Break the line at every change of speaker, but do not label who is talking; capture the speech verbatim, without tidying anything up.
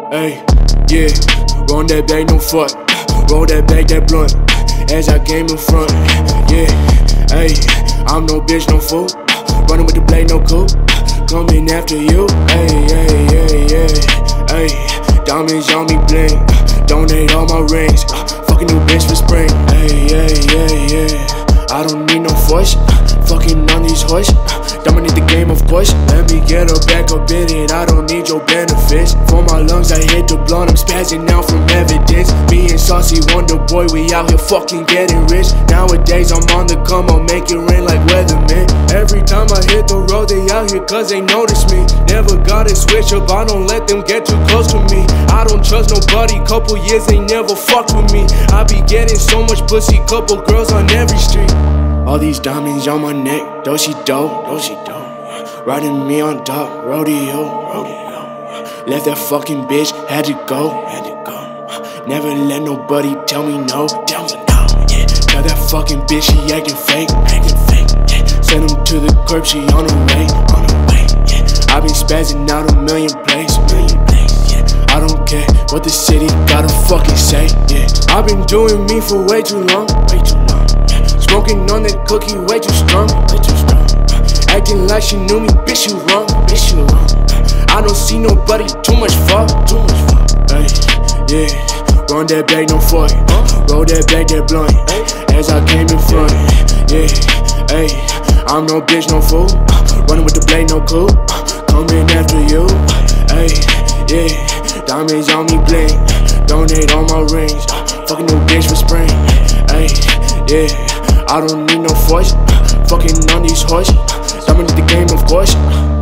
Hey, yeah, roll that bag, no fuck. Roll that bag, that blunt, as I came in front. Yeah, hey, I'm no bitch, no fool. Running with the blade, no coupe. Coming after you. Hey, hey, hey, hey, hey. Diamonds on me bling. Donate all my rings. Fucking new bitch for spring. Hey, hey, hey, yeah. I don't need no voice. Fucking on these horses. Dominate the game, of course. Let me get her back up in it. I don't need your benefits. For my lungs, I hit the blunt. I'm spazzing out from evidence. Me and Saucy Wonder Boy, we out here fucking getting rich. Nowadays, I'm on the come, I'll make it rain like weatherman. Every time I hit the road, they out here cause they notice me. Never gotta switch up, I don't let them get too close to me. I don't trust nobody, couple years they never fucked with me. I be getting so much pussy, couple girls on every street. All these diamonds on my neck, do-she dope, do-she dope. Riding me on top, rodeo, rodeo. Left that fucking bitch, had to go, had to go. Never let nobody tell me no, tell me no, yeah. Tell that fucking bitch she acting fake, acting fake, yeah. Send him to the curb, she on her way, on her way, yeah. I been spazzing out a million plays, million plays, yeah. I don't care what the city gotta fucking say, yeah. I been doing me for way too long, way too long. Smoking on that cookie, way too strong, way too strong. Acting like she knew me, bitch you wrong, bitch you wrong. I don't see nobody, too much fuck, too much fuck. Hey, yeah, run that bag, no fuck. Roll that bag, that blunt, as I came in front. Yeah, hey, I'm no bitch, no fool. Running with the blade, no coupe. Coming after you. Hey, yeah, diamonds on me bling. Donate all my rings. Fucking new bitch for spring. Hey, yeah. I don't need no voice. Fucking on these horses. Dominate the game, of course.